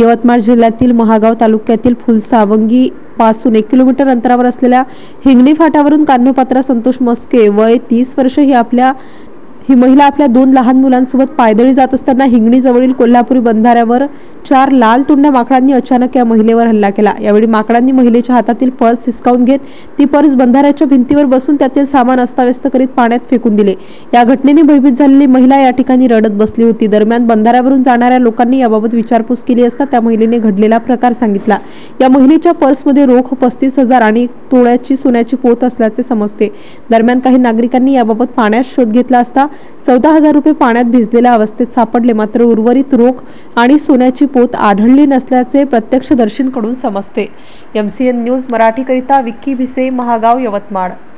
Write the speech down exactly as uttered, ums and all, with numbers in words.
यवतमाळ जिल्ह्यातील महागाव तालुक्यातील फुलसावंगी पासून एक किलोमीटर अंतरावर असलेल्या हिंगणी फाट्यावरून कान्होपात्रा संतोष मस्के वय तीस वर्ष ही आपल्या ही महिला आपल्या दोन लहान मुलांसोबत पायदळी जात असताना हिंगणी जवळील कोल्हापुरी बंधाऱ्यावर चार लाल तोंड्या माकडांनी अचानक या महिलेवर हल्ला केला। यावेळी माकडांनी महिलेच्या हातातील पर्स हिसकावून घेत ती पर्स बंधाऱ्याच्या भिंतीवर बसून त्यातील सामान अस्ताव्यस्त करीत पाण्यात फेकून दिले। या घटनेने भयभीत झालेली महिला या ठिकाणी रडत बसली होती। दरम्यान बंधाऱ्यावरून जाणाऱ्या लोकांनी याबाबत विचारपूस केली असता त्या महिलेने घडलेला प्रकार सांगितला। या महिलेच्या पर्समध्ये रोख पस्तीस हजार आणि तोळ्याची सोन्याची पोत असल्याचे समजते। दरम्यान काही नागरिकांनी याबाबत पाण्यात शोध घेतला असता चौदा हजार रुपये पाण्यात भिजलेल्या अवस्थेत सापडले, मात्र उर्वरित रोख आणि सोन्याची पोत आढळली नसल्याचे प्रत्यक्षदर्शींकडून समजते। एमसीएन न्यूज मराठीकरिता विक्की भिसे, महागाव, यवतमाळ।